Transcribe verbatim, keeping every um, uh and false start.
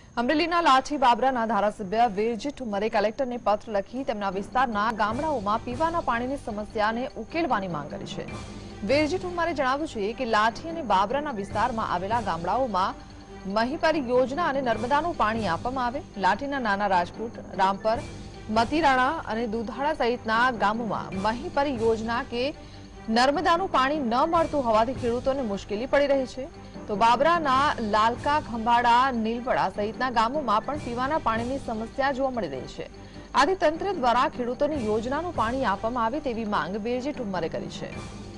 અમરેલીના લાઠી બાબરાના ધારાસભ્ય વીરજી ઠુમ્મરે કલેક્ટરને પત્ર લખી તેમના વિસ્તારના ગામડાઓમાં પીવાના પાણીની સમસ્યાને ઉકેલવાની માંગ કરી છે। વીરજી ઠુમ્મરે જણાવ્યું છે કે લાઠી અને બાબરાના વિસ્તારમાં આવેલા ગામડાઓમાં મહીપરી યોજના અને નર્મદાનું પાણી આપવામાં આવે। લાઠીના નાના રાજપૂત, રામપર, મતીરાણા અને દુધાળા સહિતના ગામોમાં મહીપરી યોજના કે નર્મદાનું પાણી ન મળતું હોવાથી ખેડૂતોને મુશ્કેલી પડી રહી છે। તો બાબરાના લાલકા, ખંભાળા, નીલવડા સહિતના ગામોમાં પણ પીવાના પાણીની સમસ્યા જોવા મળી રહી છે। આથી તંત્ર દ્વારા ખેડૂતોને યોજનાનું પાણી આપવામાં આવે તેવી માંગ વીરજી ઠુમ્મરે કરી છે।